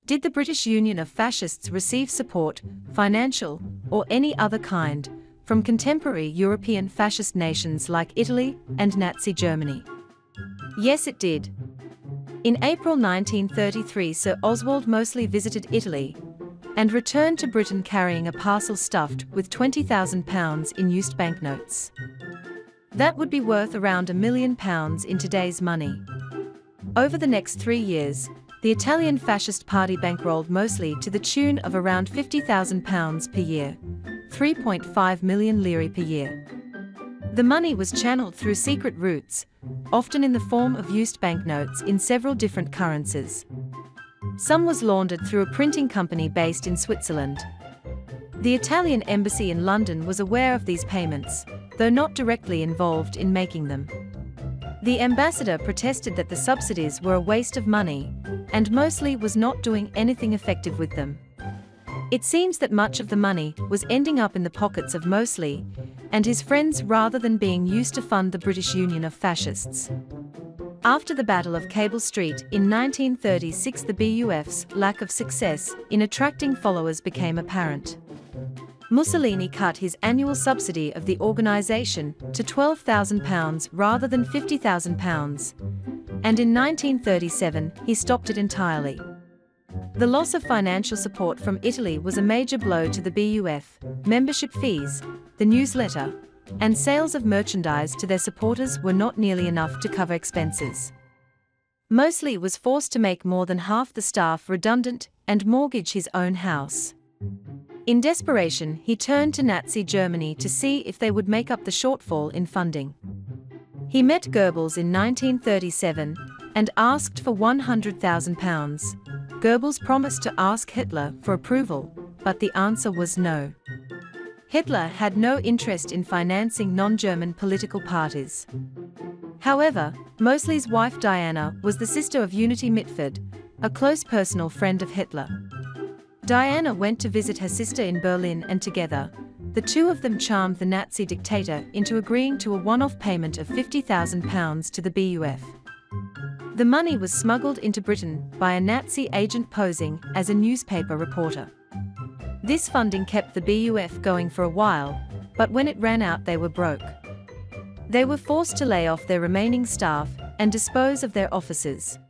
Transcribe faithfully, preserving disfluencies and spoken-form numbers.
Did the British Union of Fascists receive support, financial or any other kind, from contemporary European fascist nations like Italy and Nazi Germany? Yes, it did. In April nineteen thirty-three, Sir Oswald Mosley visited Italy and returned to Britain carrying a parcel stuffed with twenty thousand pounds in used banknotes. That would be worth around a million pounds in today's money. Over the next three years, the Italian Fascist Party bankrolled Mosley to the tune of around fifty thousand pounds per year, three point five million lire per year. The money was channeled through secret routes, often in the form of used banknotes in several different currencies. Some was laundered through a printing company based in Switzerland. The Italian embassy in London was aware of these payments, though not directly involved in making them. The ambassador protested that the subsidies were a waste of money, and Mosley was not doing anything effective with them. It seems that much of the money was ending up in the pockets of Mosley and his friends rather than being used to fund the British Union of Fascists. After the Battle of Cable Street in nineteen thirty-six, the B U F's lack of success in attracting followers became apparent. Mussolini cut his annual subsidy of the organization to twelve thousand pounds rather than fifty thousand pounds, and in nineteen thirty-seven he stopped it entirely. The loss of financial support from Italy was a major blow to the B U F. Membership fees, the newsletter, and sales of merchandise to their supporters were not nearly enough to cover expenses. Mosley was forced to make more than half the staff redundant and mortgage his own house. In desperation, he turned to Nazi Germany to see if they would make up the shortfall in funding. He met Goebbels in nineteen thirty-seven and asked for one hundred thousand pounds. Goebbels promised to ask Hitler for approval, but the answer was no. Hitler had no interest in financing non-German political parties. However, Mosley's wife Diana was the sister of Unity Mitford, a close personal friend of Hitler. Diana went to visit her sister in Berlin, and together, the two of them charmed the Nazi dictator into agreeing to a one-off payment of fifty thousand pounds to the B U F. The money was smuggled into Britain by a Nazi agent posing as a newspaper reporter. This funding kept the B U F going for a while, but when it ran out they were broke. They were forced to lay off their remaining staff and dispose of their offices.